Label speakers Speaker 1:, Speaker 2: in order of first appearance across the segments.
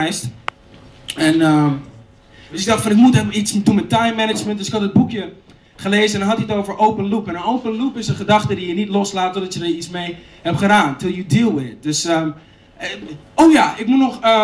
Speaker 1: En dus ik dacht van ik moet iets doen met time management. Dus ik had het boekje gelezen en dan had hij het over open loop. En een open loop is een gedachte die je niet loslaat totdat je er iets mee hebt gedaan. Till you deal with it. Dus, oh ja, ik moet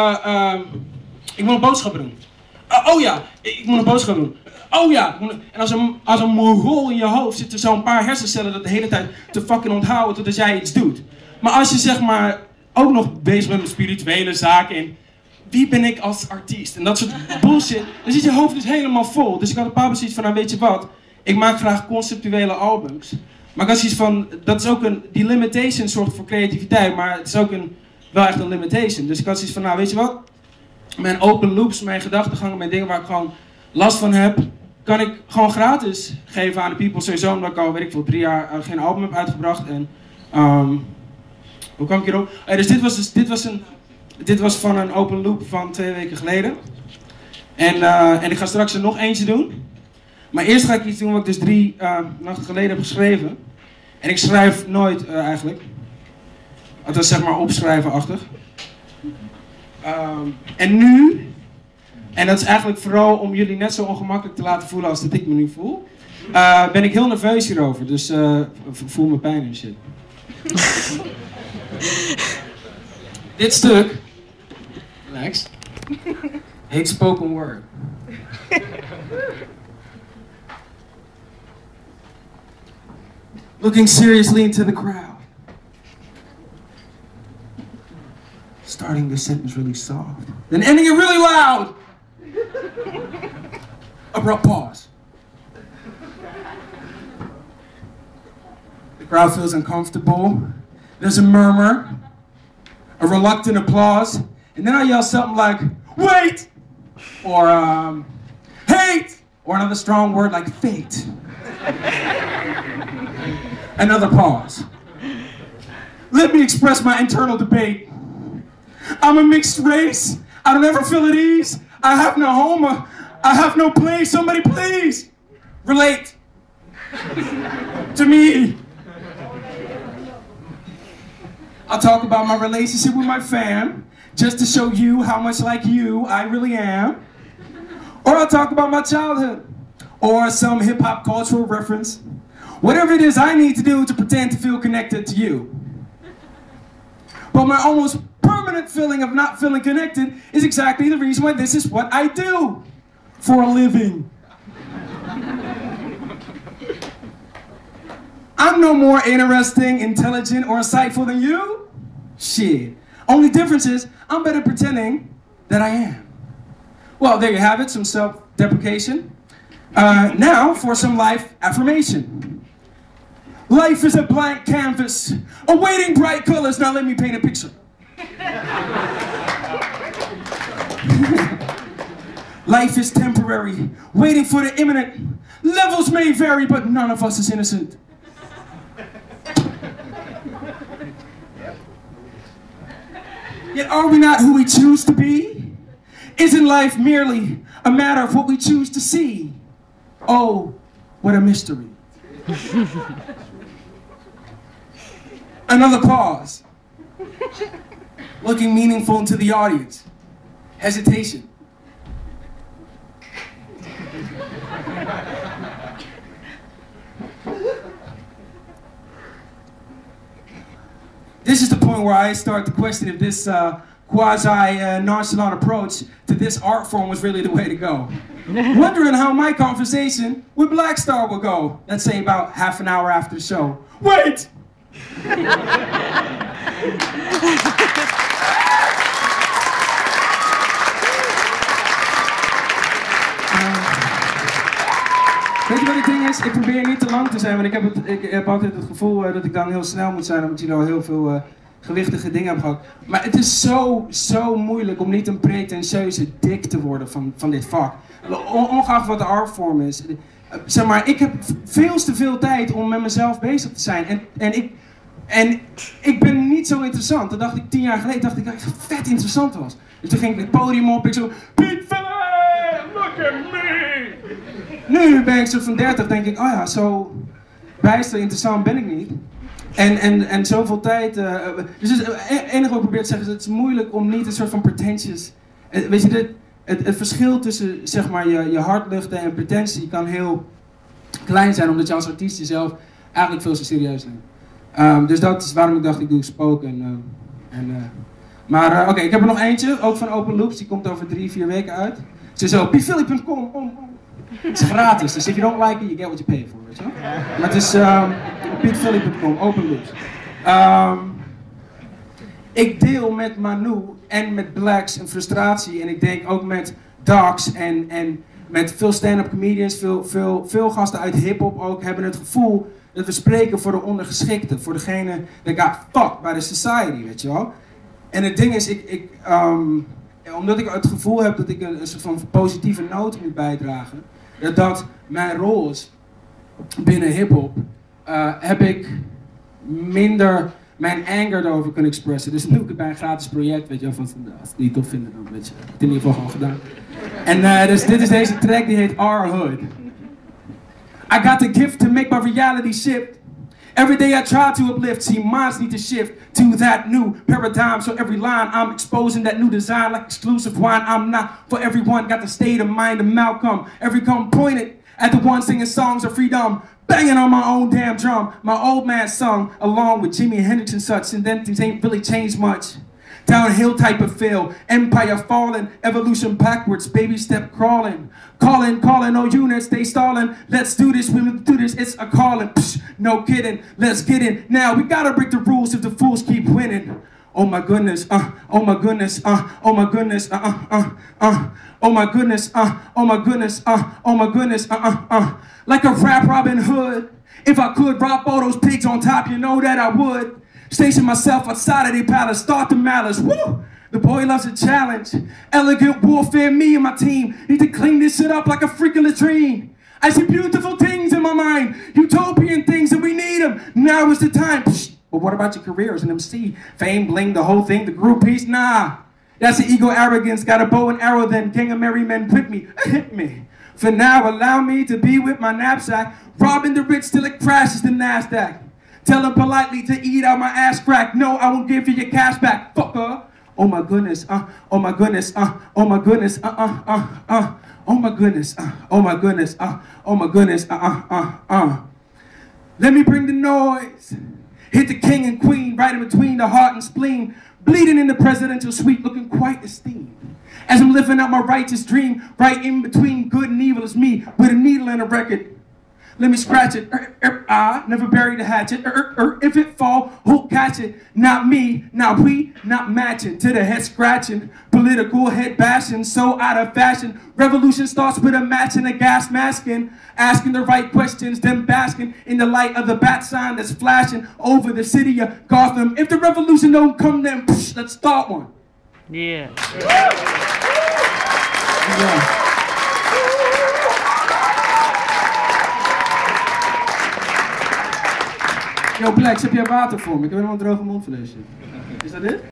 Speaker 1: nog boodschappen doen. Oh ja, ik moet nog boodschappen doen. Oh ja, en als een mongool in je hoofd zitten zo'n paar hersencellen dat de hele tijd te fucking onthouden totdat jij iets doet. Maar als je zeg maar ook nog bezig bent met spirituele zaken en wie ben ik als artiest en dat soort bullshit, dan zit je hoofd dus helemaal vol. Dus ik had een paar zoiets van, nou weet je wat, ik maak graag conceptuele albums. Maar ik had zoiets van, dat is ook die limitation zorgt voor creativiteit, maar het is ook wel echt een limitation. Dus ik had zoiets van, nou weet je wat, mijn open loops, mijn gedachtegangen, mijn dingen waar ik gewoon last van heb, kan ik gewoon gratis geven aan de people. Sowieso omdat ik al, weet ik veel, 3 jaar geen album heb uitgebracht. En hoe kwam ik hierop? Dus dit was van een open loop van 2 weken geleden. En ik ga straks er nog eentje doen. Maar eerst ga ik iets doen wat ik dus 3 nachten geleden heb geschreven. En ik schrijf nooit eigenlijk. Het was zeg maar opschrijven-achtig. En nu, en dat is eigenlijk vooral om jullie net zo ongemakkelijk te laten voelen als dat ik me nu voel, ben ik heel nerveus hierover. Dus voel me pijn en shit. Dit stuk, relax, heet Spoken Word. Looking seriously into the crowd. Starting the sentence really soft, then ending it really loud. Abrupt pause. The crowd feels uncomfortable. There's a murmur, a reluctant applause, and then I yell something like, wait! Or, hate! Or another strong word like fate. Another pause. Let me express my internal debate. I'm a mixed race. I don't ever feel at ease. I have no home. I have no place. Somebody please relate to me. I'll talk about my relationship with my fam just to show you how much like you I really am. Or I'll talk about my childhood or some hip-hop cultural reference. Whatever it is I need to do to pretend to feel connected to you. But my almost permanent feeling of not feeling connected is exactly the reason why this is what I do for a living. I'm no more interesting, intelligent, or insightful than you. Shit. Only difference is I'm better pretending that I am. Well, there you have it, some self-deprecation. Now for some life affirmation. Life is a blank canvas, awaiting bright colors. Now let me paint a picture. Life is temporary, waiting for the imminent. Levels may vary, but none of us is innocent. Yet are we not who we choose to be? Isn't life merely a matter of what we choose to see? Oh, what a mystery. Another pause. Looking meaningful into the audience. Hesitation. This is the point where I start to question if this quasi-nonchalant approach to this art form was really the way to go. Wondering how my conversation with Black Star will go. Let's say about half an hour after the show. Wait! Weet je wat het ding is? Ik probeer niet te lang te zijn, want ik heb altijd het gevoel dat ik dan heel snel moet zijn, omdat jullie al heel veel gewichtige dingen hebben gehad. Maar het is zo moeilijk om niet een pretentieuze dik te worden van dit vak. Ongeacht wat de artvorm is. Zeg maar, ik heb veel te veel tijd om met mezelf bezig te zijn. En ik ben niet zo interessant. Dat dacht ik 10 jaar geleden, dacht ik dat ik vet interessant was. Dus toen ging ik het podium op, ik zo, Piet Valley, look at me! Nu ben ik zo van 30, denk ik, oh ja, zo bijster interessant ben ik niet. En zoveel tijd, dus het enige wat ik probeer te zeggen is, het is moeilijk om niet een soort van pretentious Weet je, het verschil tussen zeg maar je hartluchten en pretentie kan heel klein zijn, omdat je als artiest jezelf eigenlijk veel te serieus neemt. Dus dat is waarom ik dacht, ik doe spoken. Maar oké, ik heb er nog eentje, ook van Open Loops, die komt over 3-4 weken uit. Het is zo, pphilip.com, het is gratis, dus if you don't like it, you get what you pay for, weet je wel? Maar het is pphilip.com, Open Loops. Ik deel met Manu en met Blacks een frustratie en ik denk ook met Docs en met veel stand-up comedians, veel gasten uit hip-hop ook, hebben het gevoel dat we spreken voor de ondergeschikte, voor degene that got fucked by the society, weet je wel. En het ding is, omdat ik het gevoel heb dat ik een soort van positieve noot moet bijdragen, dat mijn rol is binnen hip-hop, heb ik minder mijn anger erover kunnen expressen. Dus nu doe ik het bij een gratis project, weet je wel, van als ze het niet tof vinden, dan weet je, ik heb het in ieder geval gewoon gedaan. En dus dit is deze track, die heet Our Hood. I got the gift to make my reality shift. Every day I try to uplift, see minds need to shift to that new paradigm. So every line I'm exposing that new design like exclusive wine. I'm not for everyone, got the state of mind of Malcolm. Every gun pointed at the one singing songs of freedom. Banging on my own damn drum. My old man sung along with Jimi Hendrix and such, and then things ain't really changed much. Downhill type of feel, empire falling, evolution backwards, baby step crawling. Calling, all units, they stalling. Let's do this, we do this, it's a calling. Psh, no kidding, let's get in. Now we gotta break the rules if the fools keep winning. Oh my goodness, oh my goodness, oh my goodness, oh my goodness, oh my goodness, oh my goodness, Like a rap Robin Hood. If I could rob all those pigs on top, you know that I would. Station myself outside of their palace, start the malice, woo! The boy loves a challenge. Elegant warfare, me and my team need to clean this shit up like a freaking latrine. I see beautiful things in my mind, utopian things, and we need them. Now is the time. Psh, but what about your career as an MC? Fame, bling, the whole thing, the groupies? Nah. That's the ego arrogance, got a bow and arrow then, gang of merry men with me, hit me. For now, allow me to be with my knapsack, robbing the rich till it crashes the NASDAQ. Tell them politely to eat out my ass crack. No, I won't give you your cash back, fucker. Oh my goodness, oh my goodness, oh my goodness, oh my goodness, oh my goodness, oh my goodness, Let me bring the noise. Hit the king and queen right in between the heart and spleen. Bleeding in the presidential suite, looking quite esteemed. As I'm living out my righteous dream, right in between good and evil is me, with a needle and a record. Let me scratch it, I never bury the hatchet, if it fall, who'll catch it? Not me, not we, not matching, to the head scratching, political head bashing, so out of fashion. Revolution starts with a match and a gas masking, asking the right questions, then basking in the light of the bat sign that's flashing over the city of Gotham. If the revolution don't come, then psh, let's start one.
Speaker 2: Yeah.
Speaker 1: Yo Blacks, heb jij water voor me? Ik heb helemaal een droge mond voor deze shit. Is dat dit?